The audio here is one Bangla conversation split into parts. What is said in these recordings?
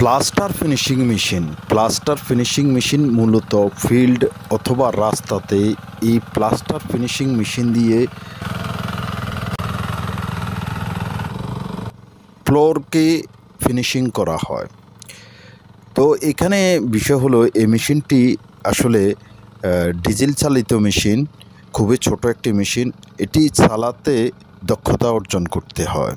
প্লাস্টার ফিনিশিং মেশিন মূলত ফিল্ড অথবা রাস্তাতে এই প্লাস্টার ফিনিশিং মেশিন দিয়ে ফ্লোরকে ফিনিশিং করা হয়। তো এখানে বিষয় হলো এই মেশিনটি আসলে ডিজেল চালিত মেশিন, খুবই ছোট একটি মেশিন। এটি চালাতে দক্ষতা অর্জন করতে হয়।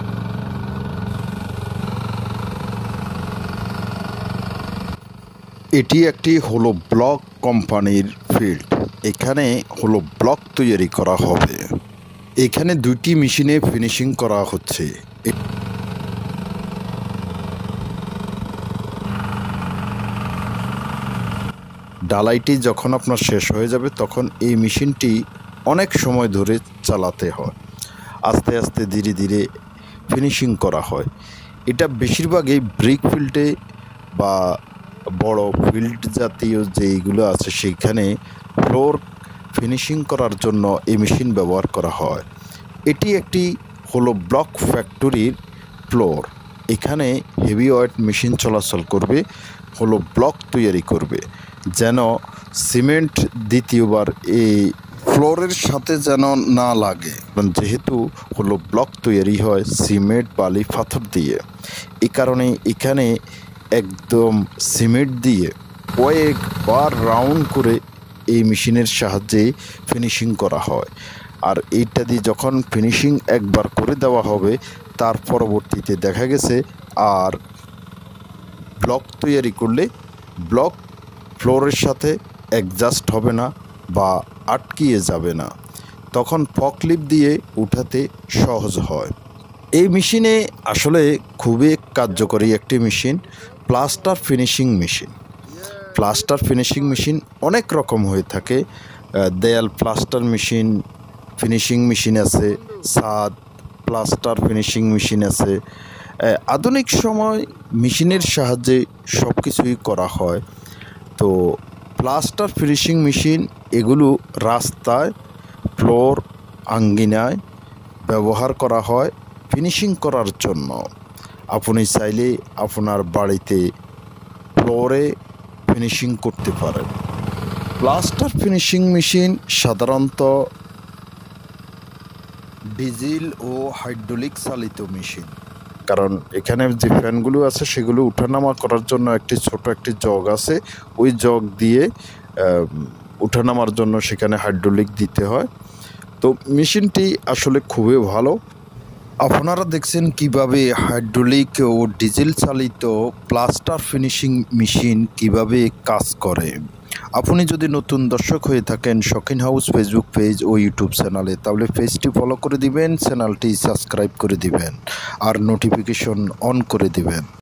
এটি একটি হলো ব্লক কোম্পানির ফিল্ড। এখানে হলো ব্লক তৈরি করা হবে। এখানে দুইটি মেশিনে ফিনিশিং করা হচ্ছে। ডালাইটি যখন আপনার শেষ হয়ে যাবে তখন এই মেশিনটি অনেক সময় ধরে চালাতে হয়, আস্তে আস্তে ধীরে ধীরে ফিনিশিং করা হয়। এটা বেশিরভাগই ব্রিক ফিল্ডে বা বড় ফিল্ড জাতীয় যেইগুলো আছে সেইখানে ফ্লোর ফিনিশিং করার জন্য এই মেশিন ব্যবহার করা হয়। এটি একটি হলো ব্লক ফ্যাক্টরির ফ্লোর। এখানে হেভি ওয়েট মেশিন চলাচল করবে, হলো ব্লক তৈরি করবে, যেন সিমেন্ট দ্বিতীয়বার এই ফ্লোরের সাথে যেন না লাগে। যেহেতু হলো ব্লক তৈরি হয় সিমেন্ট, বালি, পাথর দিয়ে, এই কারণে এখানে একদম সিমেন্ট দিয়ে কয়েকবার রাউন্ড করে এই মেশিনের সাহায্যে ফিনিশিং করা হয়। আর এইটা দিয়ে যখন ফিনিশিং একবার করে দেওয়া হবে, তার পরবর্তীতে দেখা গেছে আর ব্লক তৈরি করলে ব্লক ফ্লোরের সাথে অ্যাডজাস্ট হবে না বা আটকিয়ে যাবে না, তখন ফকলিফট দিয়ে উঠাতে সহজ হয়। এই মেশিনে আসলে খুবই কার্যকরী একটি মেশিন, প্লাস্টার ফিনিশিং মেশিন অনেক রকম হয়ে থাকে। দেয়াল প্লাস্টার ফিনিশিং মেশিন আছে, ছাদ প্লাস্টার ফিনিশিং মেশিন আছে। আধুনিক সময় মেশিনের সাহায্যে সব কিছুই করা হয়। তো প্লাস্টার ফিনিশিং মেশিন এগুলো রাস্তায়, ফ্লোর, আঙ্গিনায় ব্যবহার করা হয় ফিনিশিং করার জন্য। আপনি চাইলে আপনার বাড়িতে ফ্লোরে ফিনিশিং করতে পারেন। প্লাস্টার ফিনিশিং মেশিন সাধারণত ডিজেল ও হাইড্রোলিক চালিত মেশিন, কারণ এখানে যে ফ্যানগুলো আছে সেগুলো উঠানামা করার জন্য ছোট একটি জগ আছে, ওই জগ দিয়ে উঠানামার জন্য সেখানে হাইড্রোলিক দিতে হয়। তো মেশিনটি আসলে খুবই ভালো। আপনারা দেখছেন কিভাবে হাইড্রোলিক ও ডিজেল চালিত প্লাস্টার ফিনিশিং মেশিন কিভাবে কাজ করে। আপনি যদি নতুন দর্শক হয়ে থাকেন শৌখিন হাউস ফেসবুক পেজ ও ইউটিউব চ্যানেলে, তাহলে পেজটি ফলো করে দিবেন, চ্যানেলটি সাবস্ক্রাইব করে দিবেন আর নোটিফিকেশন অন করে দিবেন।